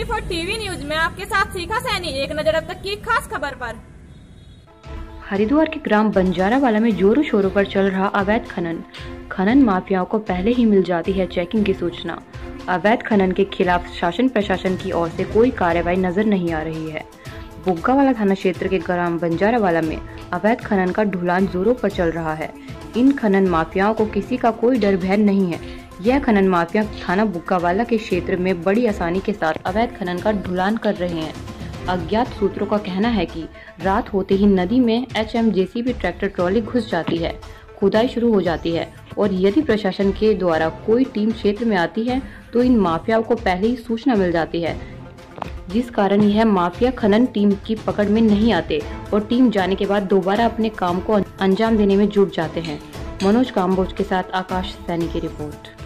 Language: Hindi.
24 टीवी न्यूज में आपके साथ शिखा सैनी। एक नजर अब तक की खास खबर पर। हरिद्वार के ग्राम बंजारावाला में जोरों शोरों पर चल रहा अवैध खनन माफियाओं को पहले ही मिल जाती है चेकिंग की सूचना। अवैध खनन के खिलाफ शासन प्रशासन की ओर से कोई कार्रवाई नजर नहीं आ रही है। बुग्गावाला थाना क्षेत्र के ग्राम बंजारावाला में अवैध खनन का ढुलान जोरों पर चल रहा है। इन खनन माफियाओं को किसी का कोई डर भय नहीं है। यह खनन माफिया थाना बुग्गावाला के क्षेत्र में बड़ी आसानी के साथ अवैध खनन का ढुलान कर रहे हैं। अज्ञात सूत्रों का कहना है कि रात होते ही नदी में HM JCB ट्रैक्टर ट्रॉली घुस जाती है, खुदाई शुरू हो जाती है और यदि प्रशासन के द्वारा कोई टीम क्षेत्र में आती है तो इन माफियाओं को पहले ही सूचना मिल जाती है, जिस कारण यह माफिया खनन टीम की पकड़ में नहीं आते और टीम जाने के बाद दोबारा अपने काम को अंजाम देने में जुट जाते हैं। मनोज काम्बोज के साथ आकाश सैनी की रिपोर्ट।